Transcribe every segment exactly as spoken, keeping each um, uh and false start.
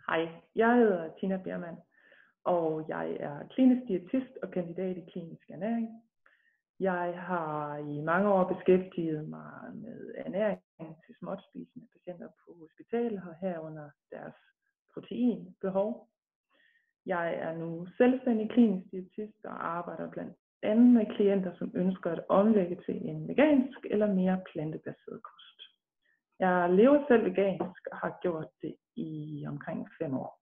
Hej, jeg hedder Tina Beerman, og jeg er klinisk diætist og kandidat i klinisk ernæring. Jeg har i mange år beskæftiget mig med ernæring til småtspisende patienter på hospitalet og herunder deres proteinbehov. Jeg er nu selvstændig klinisk diætist og arbejder blandt andet med klienter, som ønsker at omlægge til en vegansk eller mere plantebaseret kost. Jeg lever selv vegansk og har gjort det i omkring fem år.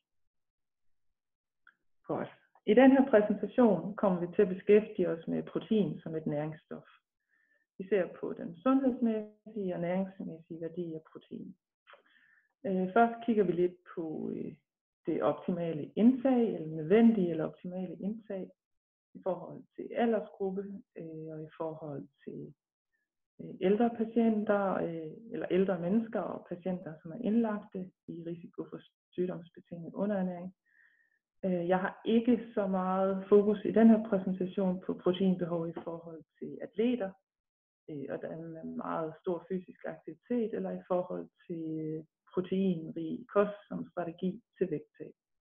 Godt. I den her præsentation kommer vi til at beskæftige os med protein som et næringsstof. Vi ser på den sundhedsmæssige og næringsmæssige værdi af protein. Først kigger vi lidt på det optimale indtag, eller nødvendige eller optimale indtag, i forhold til aldersgruppe og i forhold til ældre patienter eller ældre mennesker og patienter, som er indlagte i risiko for sygdomsbetinget underernæring. Jeg har ikke så meget fokus i den her præsentation på proteinbehov i forhold til atleter, og der er meget stor fysisk aktivitet, eller i forhold til proteinrig kost som strategi til vægttab.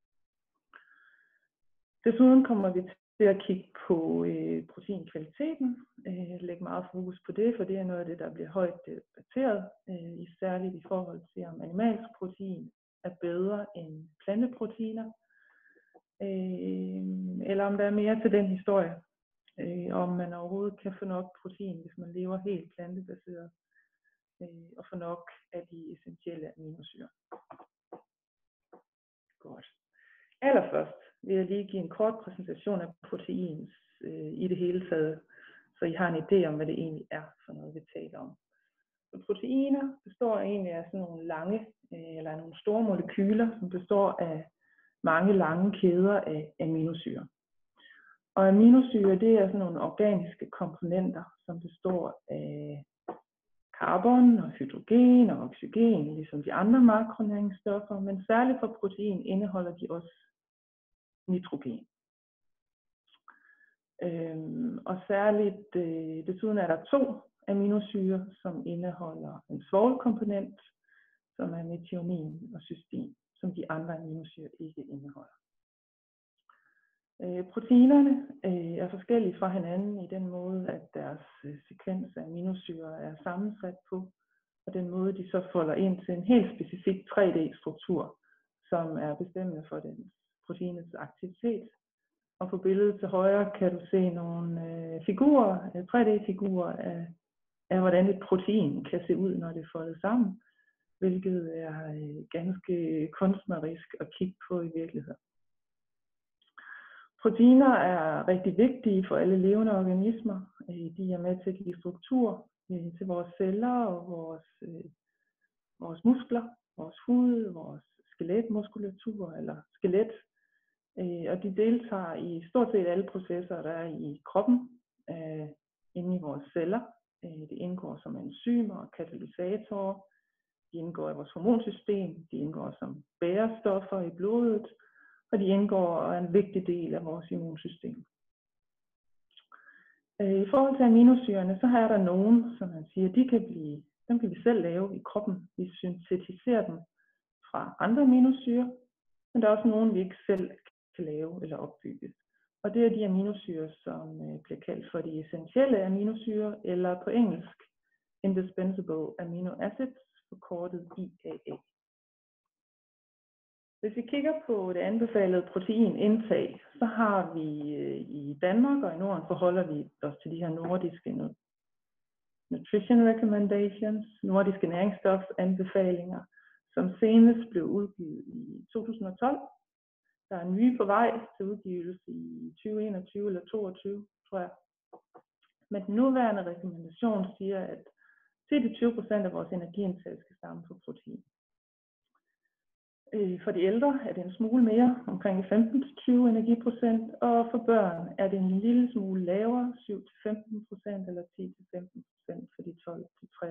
Desuden kommer vi til at kigge på øh, proteinkvaliteten, øh, lægge meget fokus på det, for det er noget af det, der bliver højt debatteret, øh, særligt i forhold til, om animalsk protein er bedre end planteproteiner, øh, eller om der er mere til den historie, øh, om man overhovedet kan få nok protein, hvis man lever helt plantebaseret, øh, og få nok af de essentielle aminosyrer. Godt. Allerførst vil jeg lige give en kort præsentation af proteins øh, i det hele taget, så I har en idé om, hvad det egentlig er for noget, vi taler om. Så proteiner består egentlig af sådan nogle lange, øh, eller nogle store molekyler, som består af mange lange kæder af aminosyrer. Og aminosyrer, det er sådan nogle organiske komponenter, som består af carbon og hydrogen og oxygen, ligesom de andre makronæringsstoffer, men særligt for protein indeholder de også nitrogen. Øhm, og særligt, øh, desuden er der to aminosyrer, som indeholder en svovlkomponent, som er methionin og cystin, som de andre aminosyrer ikke indeholder. Øh, proteinerne øh, er forskellige fra hinanden i den måde, at deres øh, sekvens af aminosyrer er sammensat på, og den måde, de så folder ind til en helt specifik tre D-struktur, som er bestemmende for den proteinets aktivitet. Og på billedet til højre kan du se nogle øh, figurer, øh, tre D-figurer af, af, hvordan et protein kan se ud, når det er foldet sammen, hvilket er øh, ganske kunstnerisk at kigge på i virkeligheden. Proteiner er rigtig vigtige for alle levende organismer. De er med til at give struktur til vores celler og vores, vores muskler, vores hud, vores skeletmuskulatur eller skelet. Og de deltager i stort set alle processer, der er i kroppen, inde i vores celler. Det indgår som enzymer og katalysatorer. De indgår i vores hormonsystem. De indgår som bærestoffer i blodet. Og de indgår og er en vigtig del af vores immunsystem. I forhold til aminosyrerne, så er der nogen, som man siger, de kan blive, dem kan vi selv lave i kroppen. Vi syntetiserer dem fra andre aminosyrer, men der er også nogen, vi ikke selv kan lave eller opbygge. Og det er de aminosyrer, som bliver kaldt for de essentielle aminosyrer, eller på engelsk indispensable amino acids, forkortet I A A. Hvis vi kigger på det anbefalede proteinindtag, så har vi i Danmark og i Norden forholder vi os til de her nordiske nutrition recommendations, nordiske næringsstofsanbefalinger, som senest blev udgivet i to tusind og tolv. Der er en ny på vej til udgivelse i tyve enogtyve eller toogtyve, tror jeg. Men den nuværende rekommendation siger, at ti til tyve procent af vores energiindtag skal stamme fra protein. For de ældre er det en smule mere, omkring femten til tyve energiprocent, og for børn er det en lille smule lavere, syv til femten procent eller ti til femten procent for de tolv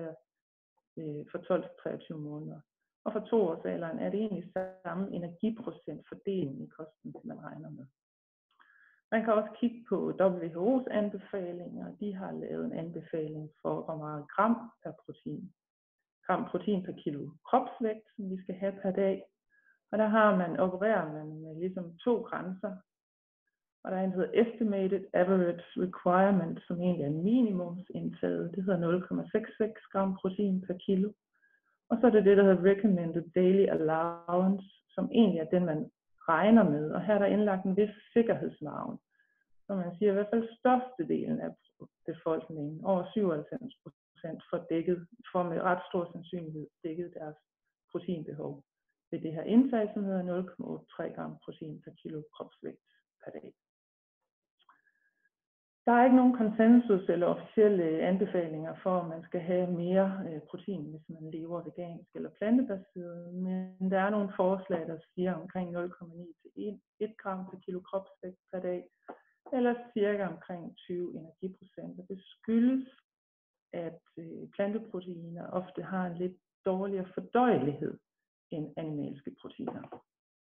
til treogtyve måneder. Og for toårsalderen er det egentlig samme energiprocent fordeling i kosten, som man regner med. Man kan også kigge på W H O's anbefalinger. De har lavet en anbefaling for, hvor meget gram per protein. Gram protein per kilo kropsvægt, som vi skal have per dag. Og der har man, opererer man med ligesom to grænser. Og der er en, der hedder Estimated Average Requirement, som egentlig er minimumsindtaget. Det hedder nul komma seksogtres gram protein per kilo. Og så er det det, der hedder Recommended Daily Allowance, som egentlig er den, man regner med. Og her er der indlagt en vis sikkerhedsmargen. Så man siger, i hvert fald størstedelen af befolkningen, over syvoghalvfems procent, får dækket, får med ret stor sandsynlighed dækket deres proteinbehov ved det her indtag, som hedder nul komma otteogtres gram protein per kilo kropsvægt per dag. Der er ikke nogen konsensus eller officielle anbefalinger for, at man skal have mere øh, protein, hvis man lever vegansk eller plantebaseret, men der er nogle forslag, der siger omkring nul komma ni til et gram per kilo kropsvægt per dag, eller cirka omkring tyve energiprocent. Det skyldes, at øh, planteproteiner ofte har en lidt dårligere fordøjelighed end animalske proteiner.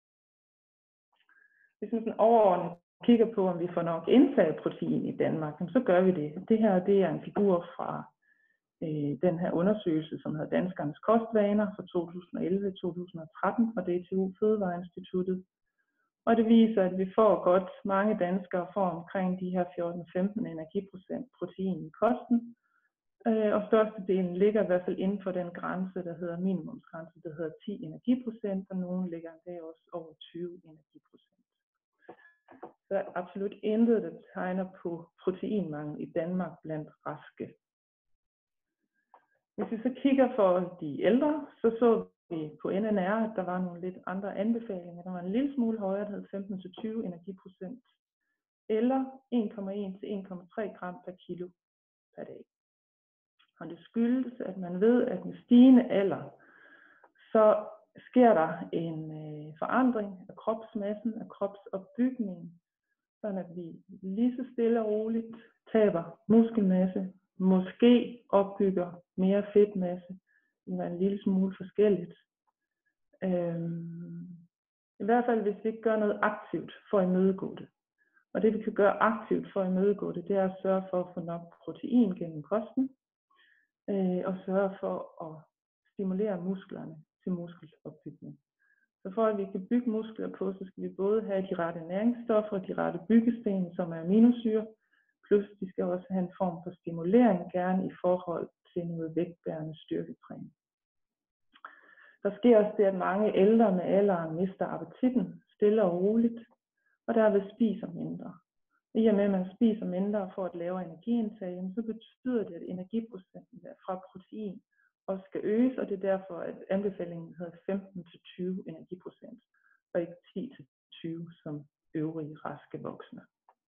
Hvis man sådan overordnet kigger på, om vi får nok indtaget protein i Danmark, så gør vi det. Det her det er en figur fra øh, den her undersøgelse, som hedder Danskernes kostvaner fra to tusind og elleve til to tusind og tretten fra D T U Fødevareinstituttet. Og det viser, at vi får godt mange danskere får omkring de her fjorten til femten energiprocent protein i kosten. Øh, og størstedelen ligger i hvert fald inden for den grænse, der hedder minimumsgrænse, der hedder ti energiprocent, og nogen ligger endda også over tyve energiprocent. Der er absolut intet, der tegner på proteinmangel i Danmark blandt raske. Hvis vi så kigger for de ældre, så så vi på N N R, at der var nogle lidt andre anbefalinger. Der var en lille smule højere, der hed femten til tyve energiprocent, eller en komma en til en komma tre gram per kilo per dag. Og det skyldes, at man ved, at med stigende alder, så sker der en øh, forandring af kropsmassen, af kropsopbygningen, sådan at vi lige så stille og roligt taber muskelmasse, måske opbygger mere fedtmasse, det er en lille smule forskelligt. Øhm, I hvert fald hvis vi ikke gør noget aktivt for at imødegå det. Og det vi kan gøre aktivt for at imødegå det, det er at sørge for at få nok protein gennem kosten, øh, og sørge for at stimulere musklerne til muskelopbygning. Så for at vi kan bygge muskler på, så skal vi både have de rette næringsstoffer og de rette byggesten, som er aminosyre, plus de skal også have en form for stimulering, gerne i forhold til noget vægtbærende styrketræning. Der sker også det, at mange ældre med alderen mister appetitten stille og roligt, og derved spiser mindre. I og med, at man spiser mindre for at lave energiindtag, så betyder det, at energiprocenten fra protein også skal øges, og det er derfor, at anbefalingen hedder femten til tyve energiprocent, og ikke ti til tyve som øvrige raske voksne.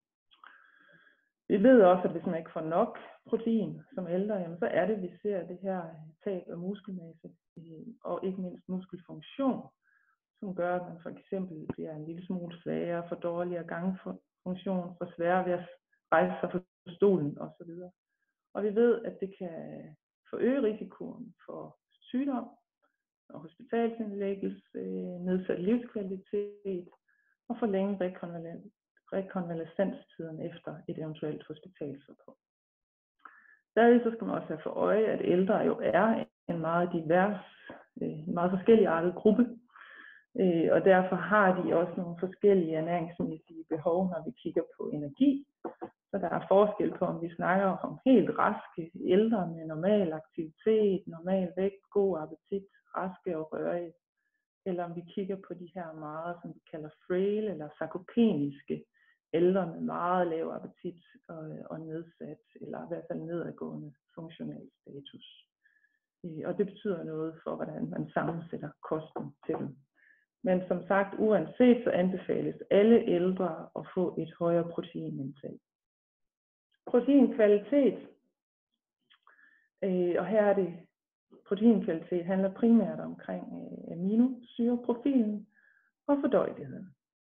Vi ved også, at hvis man ikke får nok protein som ældre, jamen, så er det, at vi ser det her tab af muskelmasse og ikke mindst muskelfunktion, som gør, at man for eksempel bliver en lille smule svagere, får dårligere gangfunktion, får sværere ved at rejse sig fra stolen osv. Og vi ved, at det kan forøge risikoen for sygdom og hospitalsindlæggelse, nedsat livskvalitet og forlænge rekonvalescenstiden efter et eventuelt hospitalsophold. Derved så skal man også have for øje, at ældre jo er en meget divers, en meget forskelligartet gruppe, og derfor har de også nogle forskellige ernæringsmæssige behov, når vi kigger på energi. Så der er forskel på, om vi snakker om helt raske ældre med normal aktivitet, normal vægt, god appetit, raske og rørige, eller om vi kigger på de her meget, som vi kalder frail eller sarkopeniske ældre med meget lav appetit og, og nedsat, eller i hvert fald nedadgående funktionel status. Og det betyder noget for, hvordan man sammensætter kosten til dem. Men som sagt, uanset så anbefales alle ældre at få et højere proteinindtag. Proteinkvalitet, øh, og her er det, proteinkvalitet handler primært omkring øh, aminosyreprofilen og fordøjeligheden.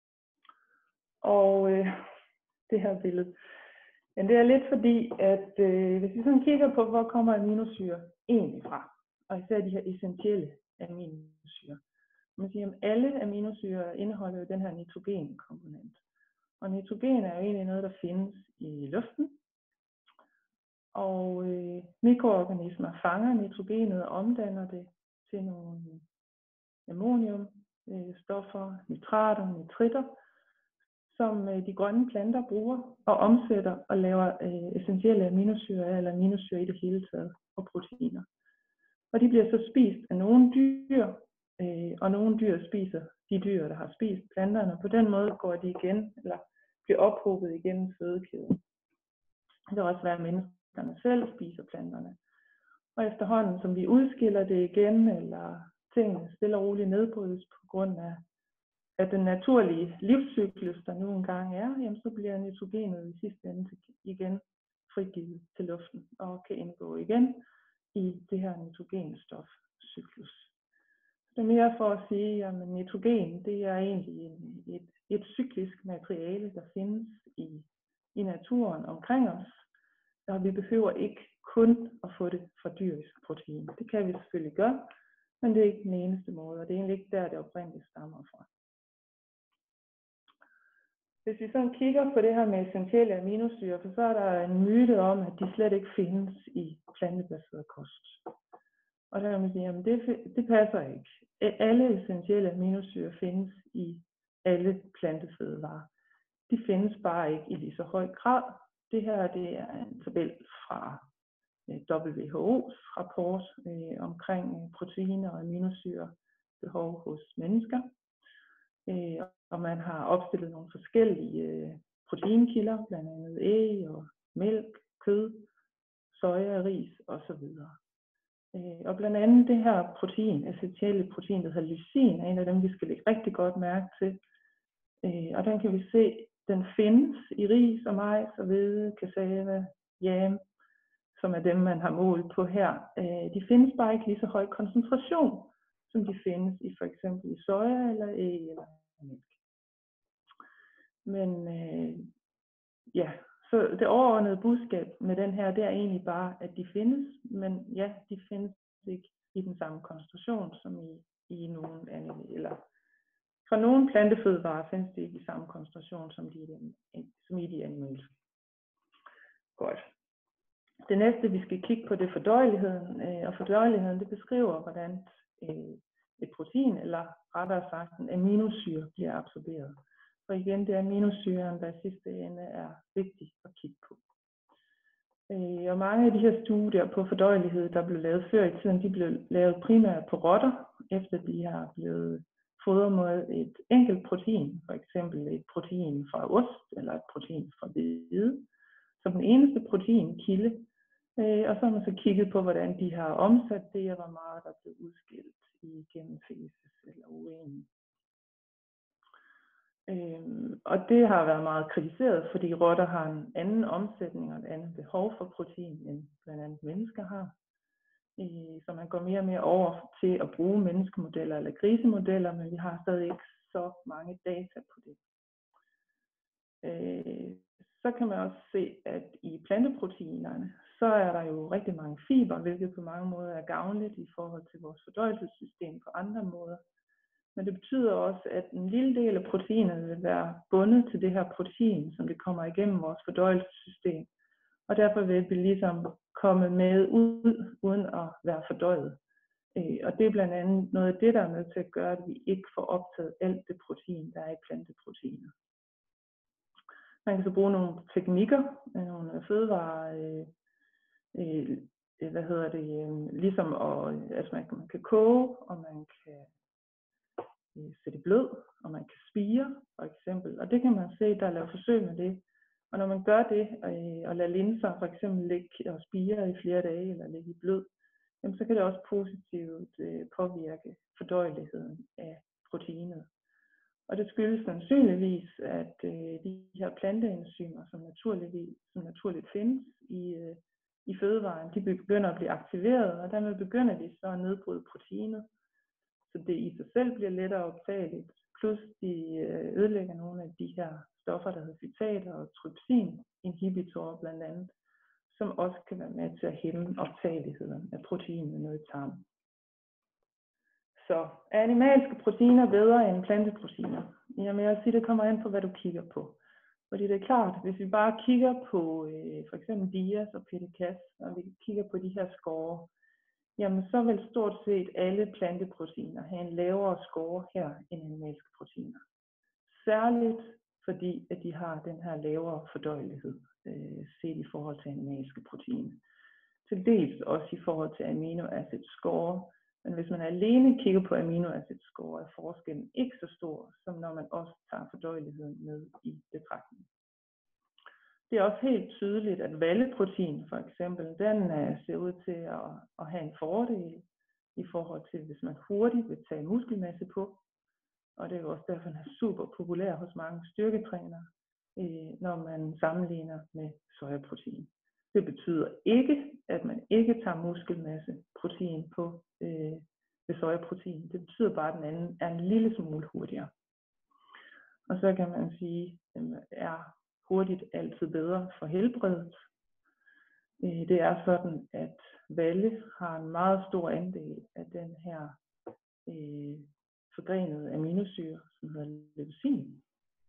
Og øh, det her billede, men det er lidt fordi, at øh, hvis vi sådan kigger på, hvor kommer aminosyre egentlig fra, og især de her essentielle aminosyre, man siger, at alle aminosyrer indeholder jo den her nitrogenkomponent. Og nitrogen er jo egentlig noget, der findes i luften. Og øh, mikroorganismer fanger nitrogenet og omdanner det til nogle ammonium øh, stoffer, nitrater, nitritter, som øh, de grønne planter bruger og omsætter og laver øh, essentielle aminosyrer eller aminosyrer i det hele taget og proteiner. Og de bliver så spist af nogle dyr, øh, og nogle dyr spiser de dyr, der har spist planterne. På den måde går de igen, eller bliver ophobet igennem fødekæden. Det kan også være, at menneskerne selv spiser planterne. Og efterhånden, som vi udskiller det igen, eller tingene stille og roligt nedbrydes på grund af, af den naturlige livscyklus, der nu engang er, jamen, så bliver nitrogenet i sidste ende igen frigivet til luften og kan indgå igen i det her nitrogenstofcyklus. Det er mere for at sige, at nitrogen det er egentlig en, et, et cyklisk materiale, der findes i, i naturen omkring os, og vi behøver ikke kun at få det fra dyrisk protein. Det kan vi selvfølgelig gøre, men det er ikke den eneste måde, og det er egentlig ikke der, det oprindeligt stammer fra. Hvis vi sådan kigger på det her med essentielle aminosyrer, for så er der en myte om, at de slet ikke findes i plantebaseret kost. Og der kan man sige, at det, det passer ikke. Alle essentielle aminosyrer findes i alle plantefødevarer. De findes bare ikke i lige så høj grad. Det her det er en tabel fra W H O's rapport øh, omkring proteiner og aminosyrer behov hos mennesker. Øh, og man har opstillet nogle forskellige øh, proteinkilder, blandt andet æg og mælk, kød, soja, ris osv. Øh, og blandt andet det her protein, essentielle protein, der hedder lysin, er en af dem, vi skal lægge rigtig godt mærke til. Øh, og den kan vi se, den findes i ris og majs og hvede, cassava, jam, som er dem, man har målt på her. Øh, de findes bare ikke lige så høj koncentration, som de findes i for eksempel i soja eller æg eller mælk. Men øh, ja, så det overordnede budskab med den her, det er egentlig bare, at de findes, men ja, de findes ikke i den samme koncentration som i, i nogle animal, eller fra nogle plantefødevarer findes de ikke i samme koncentration som, de, som i de animalske. Godt. Det næste, vi skal kigge på, det er fordøjeligheden, øh, og fordøjeligheden, det beskriver, hvordan øh, et protein, eller rettere sagt en aminosyre, bliver absorberet. Og igen, det er aminosyren, der i sidste ende er vigtigt at kigge på. Øh, og mange af de her studier på fordøjelighed, der blev lavet før i tiden, de blev lavet primært på rotter, efter de har blevet fodret med et enkelt protein, for eksempel et protein fra ost, eller et protein fra hvede, som den eneste proteinkilde. Øh, og så har man så kigget på, hvordan de har omsat det, og hvor meget der blev udskilt igennem feces eller urin. Øhm, og det har været meget kritiseret, fordi rotter har en anden omsætning og et andet behov for protein, end blandt andet mennesker har. Øh, så man går mere og mere over til at bruge menneskemodeller eller grisemodeller, men vi har stadig ikke så mange data på det. Øh, så kan man også se, at i planteproteinerne, så er der jo rigtig mange fiber, hvilket på mange måder er gavnligt i forhold til vores fordøjelsessystem på andre måder. Men det betyder også, at en lille del af proteinet vil være bundet til det her protein, som det kommer igennem vores fordøjelsessystem. Og derfor vil det ligesom komme med ud, uden at være fordøjet. Og det er blandt andet noget af det, der er med til at gøre, at vi ikke får optaget alt det protein, der er i planteproteiner. Man kan så bruge nogle teknikker, nogle fødevarer, øh, øh, hvad hedder det, øh, ligesom at, altså man, man kan koge, og man kan øh, sætte blød, og man kan spire, for eksempel. Og det kan man se, der er lavet forsøg med det. Og når man gør det, øh, og lader linser for eksempel ligge og spire i flere dage, eller ligge i blød, jamen, så kan det også positivt øh, påvirke fordøjeligheden af proteinet. Og det skyldes sandsynligvis, at øh, de her planteenzymer, som, som naturligt findes i, øh, i fødevaren, de begynder at blive aktiveret, og dermed begynder de så at nedbryde proteinet, så det i sig selv bliver lettere optageligt, plus de øh, ødelægger nogle af de her stoffer, der hedder cytater og trypsin, inhibitorer blandt andet, som også kan være med til at hæmme optageligheden af proteinet ned i tarmen. Så er animalske proteiner bedre end planteproteiner? Jamen jeg vil sige, det kommer an på, hvad du kigger på. Fordi det er klart, hvis vi bare kigger på øh, for eksempel dias og pedikas, og vi kigger på de her skåre, jamen så vil stort set alle planteproteiner have en lavere score her end animalske proteiner. Særligt fordi, at de har den her lavere fordøjelighed øh, set i forhold til animalske proteiner. Til dels også i forhold til amino acid score, men hvis man alene kigger på amino acid score, er forskellen ikke så stor, som når man også tager fordøjeligheden med i betragtning. Det er også helt tydeligt, at valleprotein for eksempel, den uh, ser ud til at, at have en fordel i forhold til, hvis man hurtigt vil tage muskelmasse på. Og det er jo også derfor, den er super populær hos mange styrketrænere, øh, når man sammenligner med sojaprotein. Det betyder ikke, at man ikke tager muskelmasse protein på øh, ved sojaprotein. Det betyder bare, at den anden er en lille smule hurtigere. Og så kan man sige, at den er hurtigt altid bedre for helbredet. Øh, det er sådan, at valle har en meget stor andel af den her øh, forgrenede aminosyre, som hedder leucin.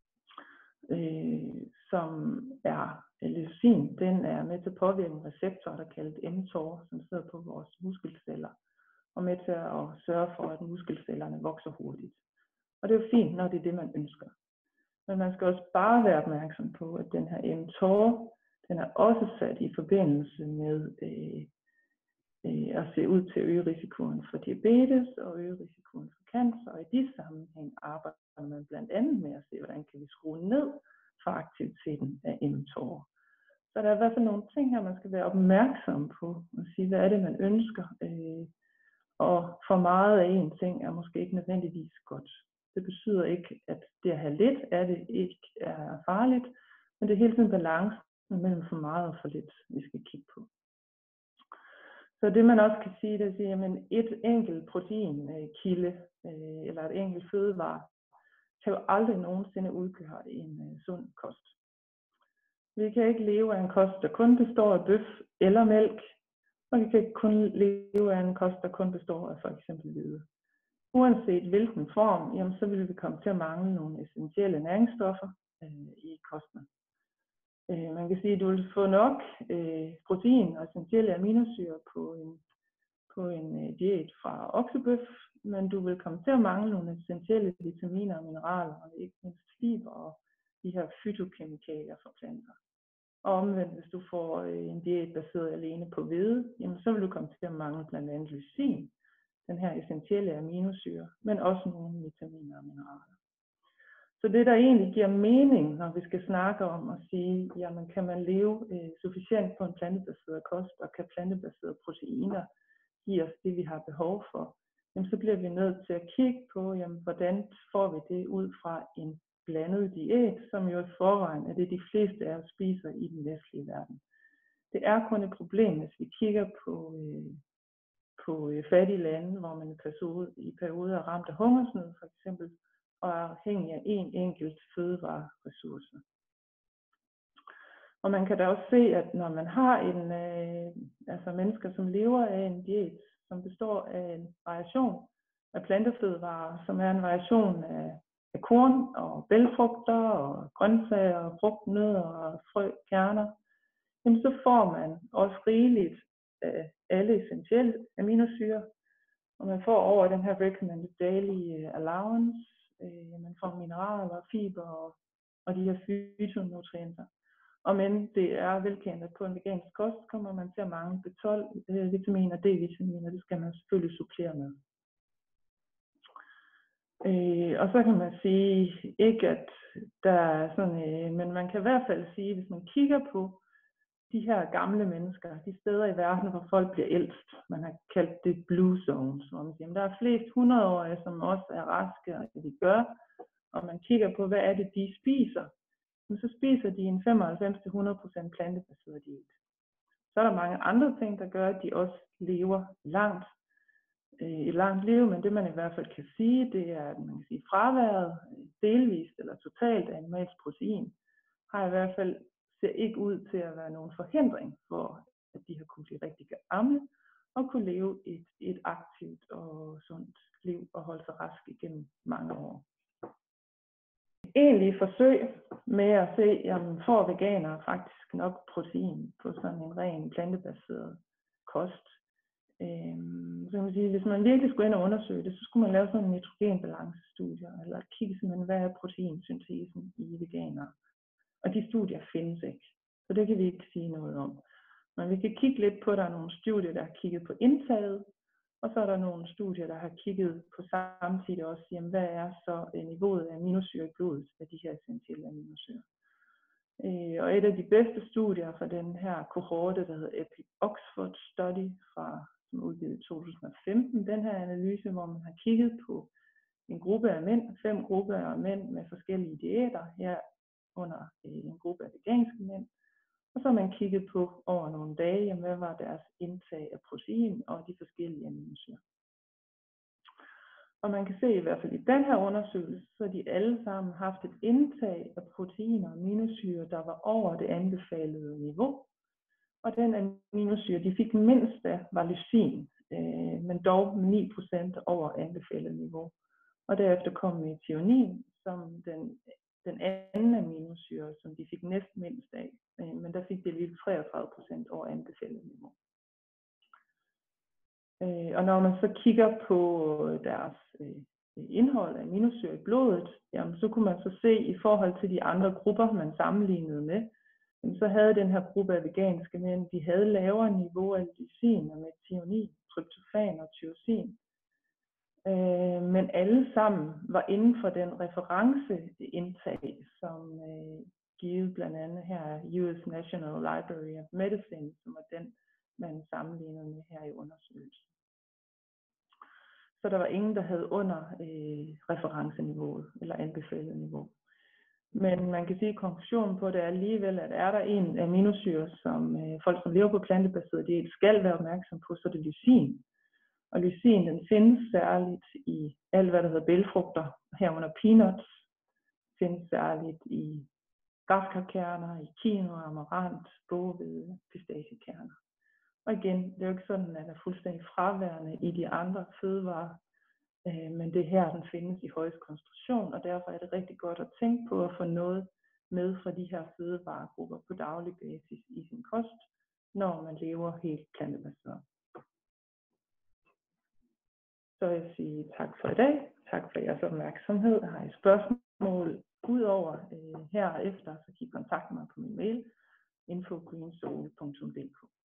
Øh, som er leucin, den er med til at påvirke en receptor, der kaldet mTOR, som sidder på vores muskelceller, og med til at sørge for, at muskelcellerne vokser hurtigt. Og det er jo fint, når det er det, man ønsker. Men man skal også bare være opmærksom på, at den her mTOR, den er også sat i forbindelse med øh, øh, at se ud til at øge risikoen for diabetes og øge risikoen for cancer. Og i de sammenhæng arbejder man blandt andet med at se, hvordan kan vi skrue ned for aktiviteten af mTOR. Så der er i hvert fald nogle ting her, man skal være opmærksom på og sige, hvad er det, man ønsker. Øh, og for meget af en ting er måske ikke nødvendigvis godt. Det betyder ikke, at det at have lidt af det ikke er farligt, men det er hele tiden balancen mellem for meget og for lidt, vi skal kigge på. Så det man også kan sige, det er at sige, at et enkelt proteinkilde øh, eller et enkelt fødevare kan jo aldrig nogensinde udgøre en øh, sund kost. Vi kan ikke leve af en kost, der kun består af bøf eller mælk, og vi kan ikke kun leve af en kost, der kun består af for eksempel hvede. Uanset hvilken form, jamen, så vil vi komme til at mangle nogle essentielle næringsstoffer øh, i kosten. Øh, man kan sige, at du vil få nok øh, protein og essentielle aminosyre på en, på en øh, diæt fra oksebøf, men du vil komme til at mangle nogle essentielle vitaminer og mineraler, og ikke mindst fiber og de her fytokemikalier fra planter. Og omvendt, hvis du får øh, en diæt baseret alene på hvede, jamen, så vil du komme til at mangle blandt andet lysin, den her essentielle aminosyre, men også nogle vitaminer og mineraler. Så det, der egentlig giver mening, når vi skal snakke om at sige, jamen kan man leve øh, sufficient på en plantebaseret kost, og kan plantebaserede proteiner give os det, vi har behov for, jamen så bliver vi nødt til at kigge på, jamen hvordan får vi det ud fra en blandet diæt, som jo i forvejen er det, de fleste af os spiser i den vestlige verden. Det er kun et problem, hvis vi kigger på, øh, på øh, fattige lande, hvor man i perioder, i perioder er ramt af hungersnød for eksempel, og er afhængig af en enkelt fødevareressource. Og man kan da også se, at når man har en, øh, altså mennesker, som lever af en diæt, som består af en variation af plantefødevarer, som er en variation af, af korn og bælgfrugter og grøntsager og frugtnødder og frø, kerner, jamen så får man også rigeligt af alle essentielle aminosyre, og man får over den her recommended daily allowance, øh, man får mineraler, fiber og, og de her fytonutrienter. Og men det er velkendt, at på en vegansk kost kommer man til at mangle B tolv, øh, vitaminer og D-vitaminer, det skal man selvfølgelig supplere med. Øh, og så kan man sige, ikke at der er sådan, øh, men man kan i hvert fald sige, hvis man kigger på de her gamle mennesker, de steder i verden, hvor folk bliver ældst, man har kaldt det blue zones, hvor man siger, der er flest hundredårige, som også er raske, og det de gør, og man kigger på, hvad er det, de spiser, så spiser de en femoghalvfems til hundrede procent plantebaseret diæt. Så er der mange andre ting, der gør, at de også lever langt, øh, et langt liv, men det man i hvert fald kan sige, det er, at man kan sige, fraværet, delvist eller totalt af animalsk protein, har i hvert fald ser ikke ud til at være nogen forhindring for, at de har kunnet blive rigtig gamle og kunne leve et, et aktivt og sundt liv og holde sig rask igennem mange år. Egentlige forsøg med at se, jamen får veganere faktisk nok protein på sådan en ren plantebaseret kost, Øhm, så kan man sige, hvis man virkelig skulle ind og undersøge det, så skulle man lave sådan en nitrogenbalancestudier, eller kigge simpelthen, hvad er proteinsyntesen i veganere. Og de studier findes ikke, så det kan vi ikke sige noget om. Men vi kan kigge lidt på, der er nogle studier, der har kigget på indtaget, og så er der nogle studier, der har kigget på samtidig også, jamen, hvad er så niveauet af aminosyre i blodet af de her essentielle aminosyre. Øh, og et af de bedste studier fra den her kohorte, der hedder Epic Oxford Study, fra, som er udgivet i to tusind og femten, den her analyse, hvor man har kigget på en gruppe af mænd, fem grupper af mænd med forskellige diæter, her under en gruppe af veganske mænd. Og så har man kigget på over nogle dage, jamen, hvad var deres indtag af protein og de forskellige aminosyre. Og man kan se i hvert fald i den her undersøgelse, så de alle sammen haft et indtag af proteiner og aminosyre, der var over det anbefalede niveau. Og den aminosyre, de fik mindst af, var lysin, øh, men dog ni procent over anbefalet niveau. Og derefter kom methionin som den, den anden aminosyre, som de fik næst mindst af, øh, men der fik det lige treogtredive procent over anbefalet niveau. Øh, og når man så kigger på deres øh, indhold af aminosyre i blodet, jamen, så kunne man så se i forhold til de andre grupper, man sammenlignede med, jamen, så havde den her gruppe af veganske mænd, de havde lavere niveau af lysin og methionin, tryptofan og tyrosin. Øh, men alle sammen var inden for den referenceindtag, som øh, givet blandt andet her U S National Library of Medicine, som er den, man sammenligner med her i undersøgelsen. Så der var ingen, der havde under øh, referenceniveauet eller anbefalet niveau. Men man kan sige, at konklusionen på det er alligevel, at er der en aminosyre, som øh, folk, som lever på plantebaseret diæt, skal være opmærksom på, så det er lysin. Og lysin, den findes særligt i alt, hvad der hedder bælgfrugter, herunder peanuts, findes særligt i græskarkerner, i quinoa, amarant, bogehvede, pistachekerner. Og igen, det er jo ikke sådan, at den er fuldstændig fraværende i de andre fødevarer, øh, men det er her, den findes i højest koncentration, og derfor er det rigtig godt at tænke på at få noget med fra de her fødevaregrupper på daglig basis i sin kost, når man lever helt plantebaseret. Så vil jeg sige tak for i dag. Tak for jeres opmærksomhed. Har I spørgsmål udover øh, herefter, så kan I kontakte mig på min mail info punktum greensoul punktum d k.